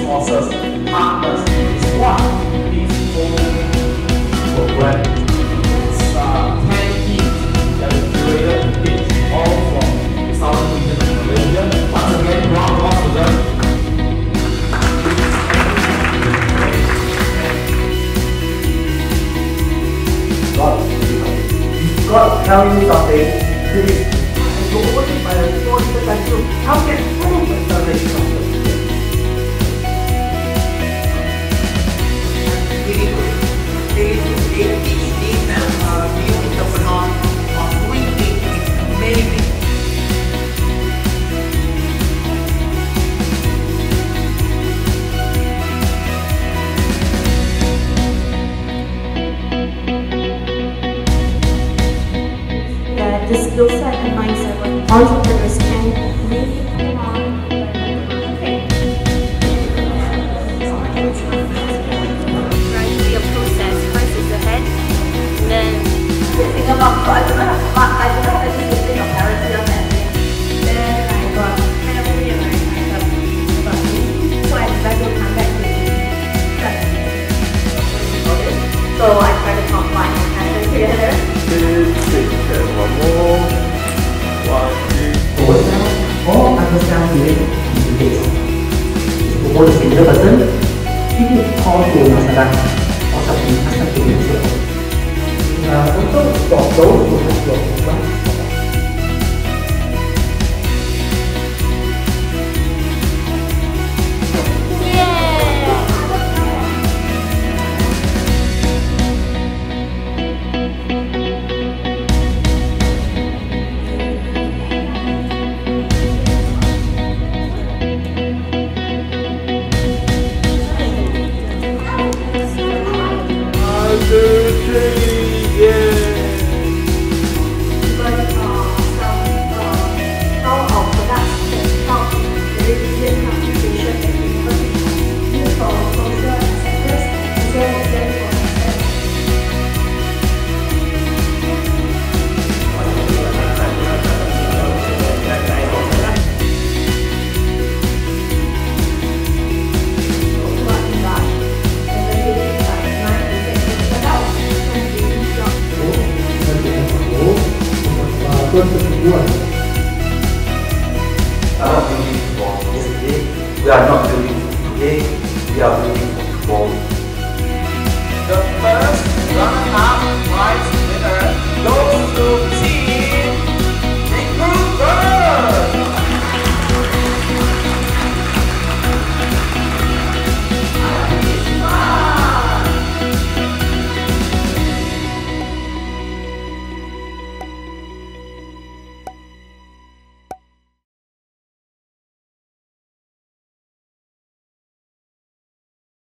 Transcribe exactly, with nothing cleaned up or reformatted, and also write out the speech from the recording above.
resources, partners, is what this whole program is. Uh, ten teams that is curated to teach all from the southern region of Malaysia. Once again, round of applause to them. God, God tell you something, please. I go over to my phone to tell you how can prove the salvation of the Really good. Really good. They teach these uh, new entrepreneurs on doing things. It's amazing. The skill set and mindset of entrepreneurs can really come on. Okay. Right, be a process. First is the head, then Think about, I don't know, I don't know, I just think of parity of that. Then I got kind of realized myself about me. So I decided to come back to that. So I try to combine my passion together. One more. One, two. All understand feeling in this. Before the single person, ini call to Iskandar or something custom to yourself. Untuk for those who have your own We are not building for today, we are building for tomorrow.